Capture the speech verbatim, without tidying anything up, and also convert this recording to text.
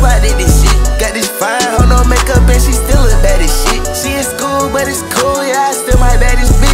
I did this shit. Got this fine, hoe, no makeup, and she still look bad as shit. She in school, but it's cool, yeah, I still my baddest bitch.